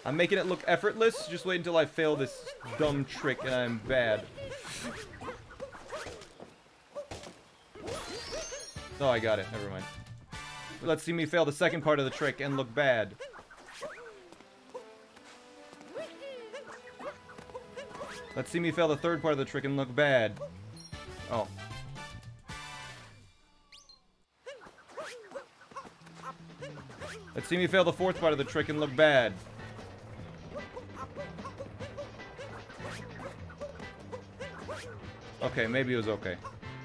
I'm making it look effortless. Just wait until I fail this dumb trick and I'm bad. Oh, I got it. Never mind. Let's see me fail the second part of the trick and look bad. Let's see me fail the third part of the trick and look bad. Oh. Let's see me fail the fourth part of the trick and look bad. Okay, maybe it was okay.